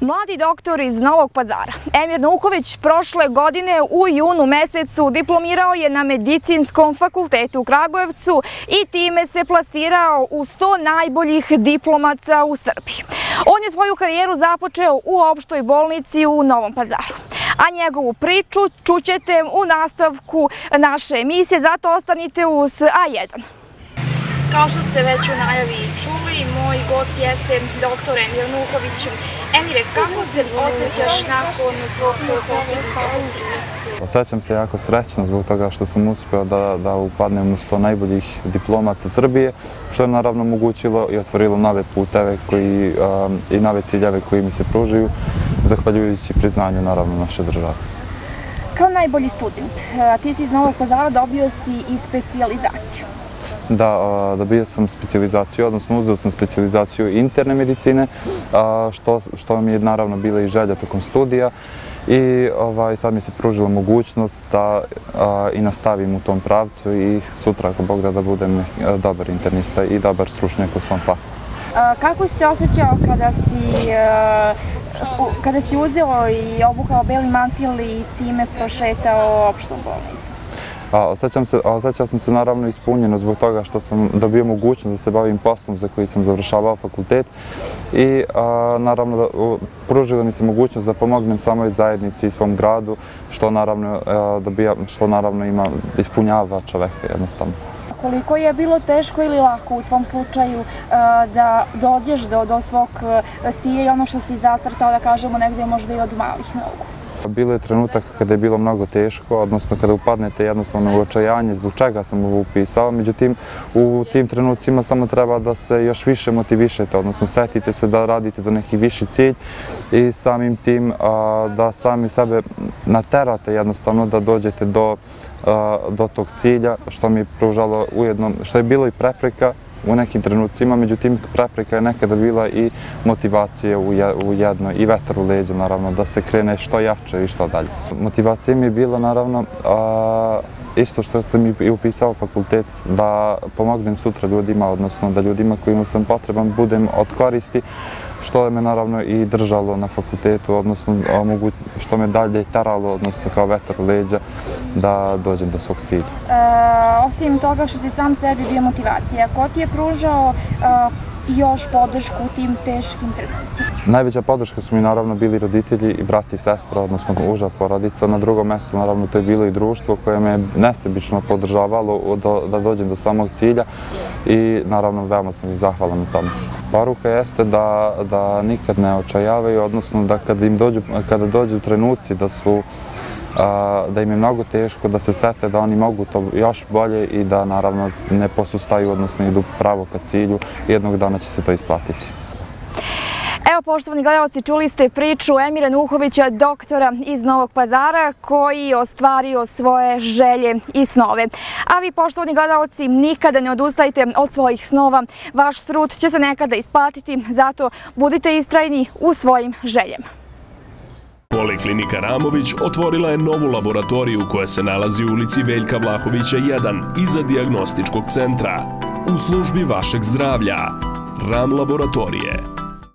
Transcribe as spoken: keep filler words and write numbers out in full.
Mladi doktor iz Novog Pazara, Emir Nuković, prošle godine u junu mesecu diplomirao je na Medicinskom fakultetu u Kragujevcu i time se plasirao u sto najboljih diplomaca u Srbiji. On je svoju karijeru započeo u opštoj bolnici u Novom Pazaru. A njegovu priču čućete u nastavku naše emisije, zato ostanite uz A jedan. Kao što ste već u najavi čuli, moj gost jeste doktor Emir Nuković. Emire, kako se osjećaš nakon svog postignutog cilja? Osjećam se jako srećno zbog toga što sam uspeo da, da upadnem u sto najboljih diplomaca Srbije, što je naravno omogućilo i otvorilo nove puteve koji, um, i nove ciljeve koji mi se pružaju, zahvaljujući priznanju naravno naše države. Kao najbolji student, ti si iz Novog Pazara, dobio si i specijalizaciju. Da, dobio sam specijalizaciju, odnosno uzeo sam specijalizaciju interne medicine, što, što mi je naravno bila i želja tokom studija i ovaj, sad mi se pružila mogućnost da a, i nastavim u tom pravcu i sutra, ako Bog da, da budem dobar internista i dobar stručnjak u svom fahu. Kako si se osjećao kada si, kada si uzeo i obukao beli mantil i time prošetao opštom bolnicom? Osjećam se, osjećao sam se naravno ispunjeno zbog toga što sam dobio mogućnost da se bavim poslom za koji sam završavao fakultet i a, naravno da, pružila mi se mogućnost da pomognem samoj zajednici i svom gradu, što naravno, a, dobija, što naravno ima, ispunjava čoveka jednostavno. Koliko je bilo teško ili lako u tvom slučaju a, da dođeš do, do svog cilja i ono što si zacrtao, da kažemo, negdje možda i od malih nogu? Bilo je trenutak kada je bilo mnogo teško, odnosno kada upadnete jednostavno u očajanje zbog čega sam ovo upisao, međutim u tim trenucima samo treba da se još više motivišete, odnosno setite se da radite za neki viši cilj i samim tim a, da sami sebe naterate jednostavno da dođete do, a, do tog cilja, što mi je pružalo ujedno, što je bilo i prepreka u nekim trenucima, međutim prepreka je nekada bila i motivacija u jedno i vetar u leđa, naravno, da se krene što jače i što dalje. Motivacija mi je bila, naravno, a, isto što sam i upisao fakultet, da pomognem sutra ljudima, odnosno da ljudima kojima sam potreban budem od koristi, što je me naravno i držalo na fakultetu, odnosno što me dalje teralo, odnosno kao vetar u leđa, da dođem do svog cilja. E, osim toga što si sam sebi bio motivacija, ko ti je pružao e, još podršku u tim teškim trenucima? Najveća podrška su mi naravno bili roditelji i brat i sestra, odnosno uža porodica. Na drugom mjestu naravno to je bilo i društvo koje me nesebično podržavalo do, da dođem do samog cilja i naravno veoma sam ih zahvalan na tome. Poruka jeste da, da nikad ne očajavaju, odnosno da kada im dođu, kada dođu trenuci da su da im je mnogo teško, da se sete da oni mogu to još bolje i da naravno ne posustaju, odnosno idu pravo ka cilju. Jednog dana će se to isplatiti. Evo, poštovani gledalci, čuli ste priču Emira Nukovića, doktora iz Novog Pazara, koji je ostvario svoje želje i snove. A vi, poštovani gledalci, nikada ne odustajte od svojih snova. Vaš trud će se nekada isplatiti, zato budite istrajni u svojim željama. Poliklinika Ramović otvorila je novu laboratoriju koja se nalazi u ulici Veljka Vlahovića jedan iza dijagnostičkog centra. U službi vašeg zdravlja. Ram laboratorije.